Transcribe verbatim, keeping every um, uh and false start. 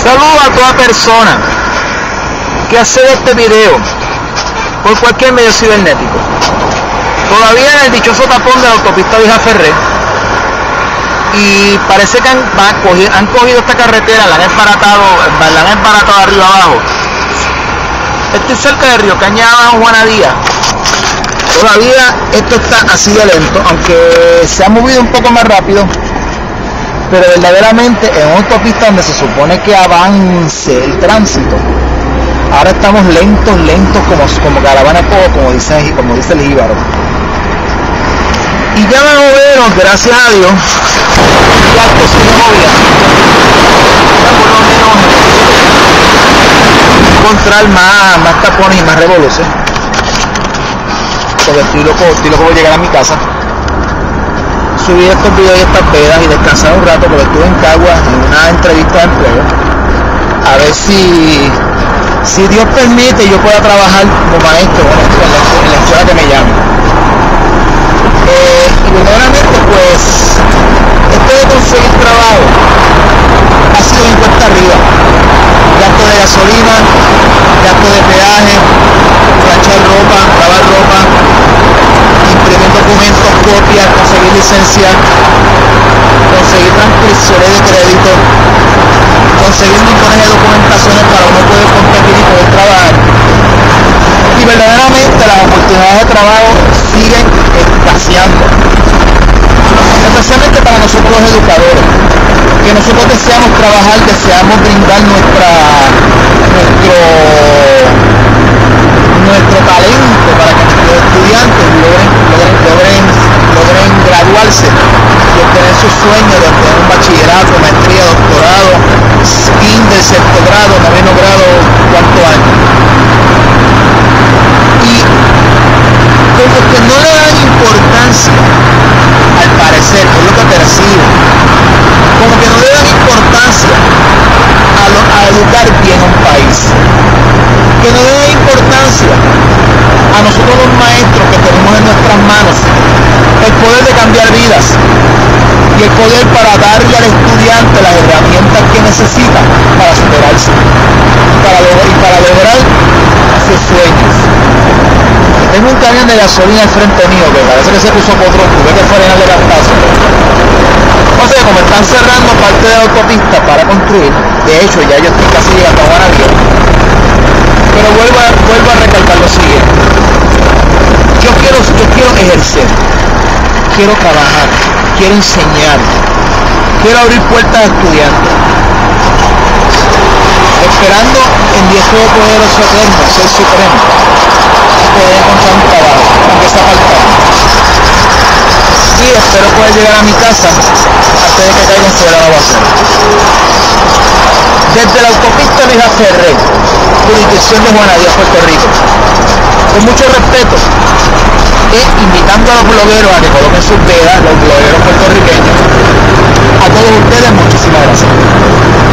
Saludo a toda persona que accede a este video por cualquier medio cibernético. Todavía en el dichoso tapón de la autopista Vieja Ferré, y parece que han, han cogido esta carretera, la han embaratado, la han embaratado arriba abajo. Estoy cerca de Río Cañada, Juana Díaz. Todavía esto está así de lento, aunque se ha movido un poco más rápido, pero verdaderamente en una autopista donde se supone que avance el tránsito, ahora estamos lentos, lentos como, como caravana cojo, como dice, como dice el jíbaro. Y ya más o menos, gracias a Dios, ya esto se movía. Ya por lo menos encontrar más, más tapones y más revoluciones. Porque estoy loco, estoy loco por llegar a mi casa, subir estos videos y estas pedas y descansar un rato, porque estuve en Caguas en una entrevista de empleo, a ver si si Dios permite yo pueda trabajar como maestro en la, en la escuela que me llame. Eh, y verdaderamente pues esto de conseguir trabajo ha sido en cuesta arriba: gasto de gasolina, gasto de peaje, planchar ropa, lavar ropa, imprimir documentos, copias, conseguir licencia, conseguir transcripciones de crédito, conseguir montones de documentaciones para uno poder competir y poder trabajar. Y verdaderamente las oportunidades de trabajo siguen escaseando, especialmente para nosotros los educadores, que nosotros deseamos trabajar, deseamos brindar nuestra nuestro nuestro talento para que nuestros estudiantes logren, logren, logren, logren graduarse y obtener sus sueños de obtener un bachillerato, maestría, doctorado, kinder, sexto grado, noveno grado, cuarto año. Y como que no le dan importancia, al parecer, es lo que percibo, como que no le dan importancia a, lo, a educar bien a un país, que no le dan importancia a nosotros los maestros que tenemos en nuestras manos el poder de cambiar vidas y el poder para darle al estudiante las herramientas que necesita para superarse para lograr, y para lograr sus sueños. Tengo un camión de gasolina al frente mío que parece que se puso por otro, tuve que frenar de gastazo. O sea, como están cerrando parte de la autopista para construir, de hecho ya yo estoy casi llegando a Juana Díaz, pero vuelvo a, vuelvo a recalcar lo siguiente: yo quiero, yo quiero ejercer, quiero trabajar, quiero enseñar, quiero abrir puertas a estudiantes, esperando en Dios Todopoderoso Eterno, ser supremo, poder encontrar un trabajo, aunque sea faltando. Y espero poder llegar a mi casa antes de que caiga un fuera de aguacero. Desde la autopista Vieja Ferré, jurisdicción de Juana Díaz, Puerto Rico, con mucho respeto, e invitando a los blogueros a que coloquen sus vedas, los blogueros puertorriqueños, a todos ustedes muchísimas gracias.